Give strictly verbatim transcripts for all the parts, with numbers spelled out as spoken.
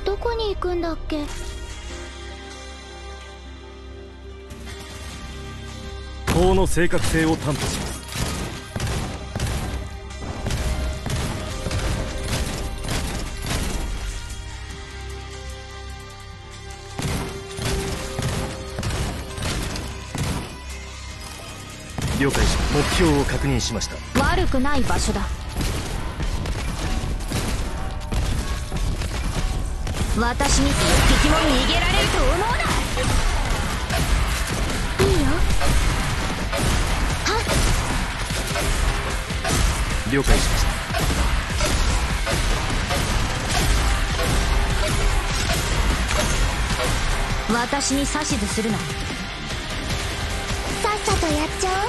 どこに行くんだっけ。 砲の正確性を担保します。了解し、目標を確認しました。 悪くない場所だ。私に一匹も逃げられると思うな。いいよ。はっ。 了解しました。 私に指図するな。さっさとやっちゃおう。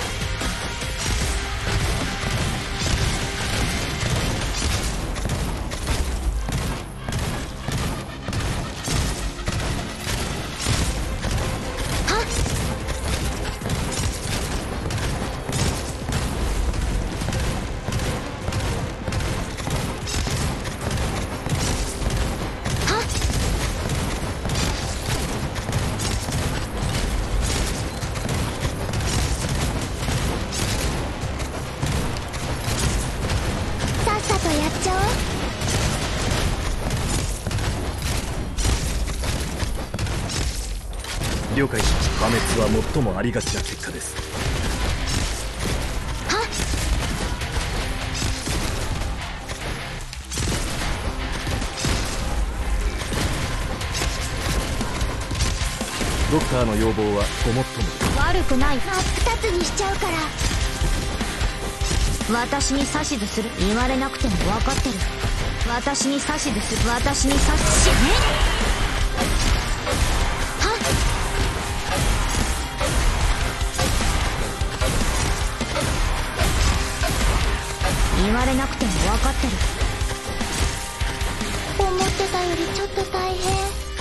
了解しました。破滅は最もありがちな結果です。 はっ。 ドクターの要望はごもっとも。 悪くない。真っ二つにしちゃうから。私に指図する。言われなくても分かってる。私に指図する。私に指図しね。言われなくても分かってる。思ってたよりちょっと大変。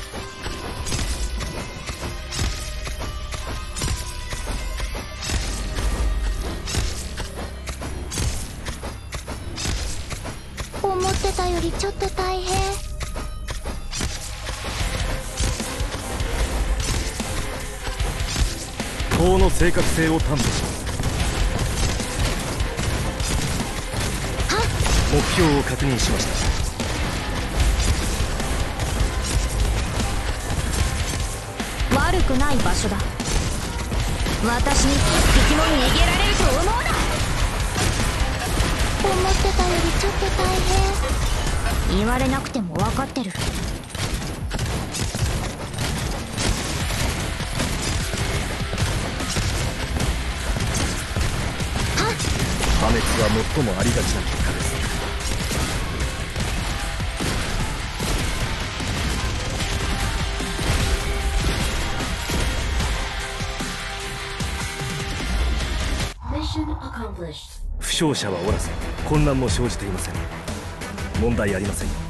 思ってたよりちょっと大変。 砲の正確性を担保します。目標を確認しました。 悪くない場所だ。私に一匹も逃げられると思うな。思ってたよりちょっと大変。言われなくても分かってる。 破滅は最もありがちな結果です。負傷者はおらず混乱も生じていません。問題ありませんよ。